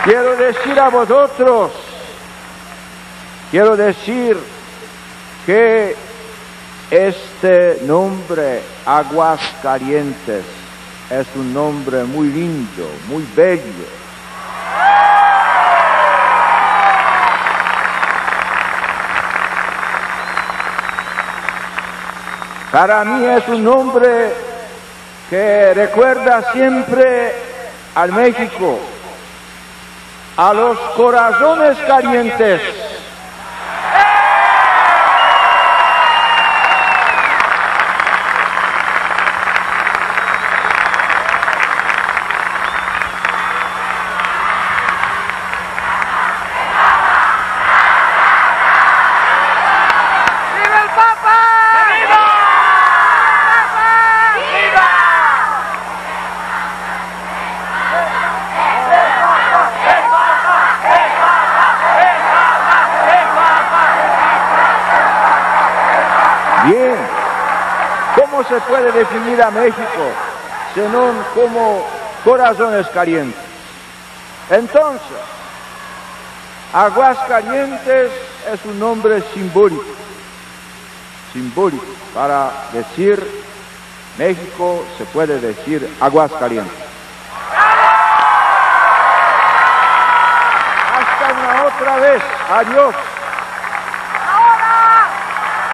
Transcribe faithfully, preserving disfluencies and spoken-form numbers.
Quiero decir a vosotros, quiero decir que este nombre Aguascalientes es un nombre muy lindo, muy bello. Para mí es un nombre que recuerda siempre al México, a los corazones calientes. Bien, ¿cómo se puede definir a México sino como corazones calientes? Entonces, Aguascalientes es un nombre simbólico, simbólico, para decir México se puede decir Aguascalientes. Hasta una otra vez, adiós.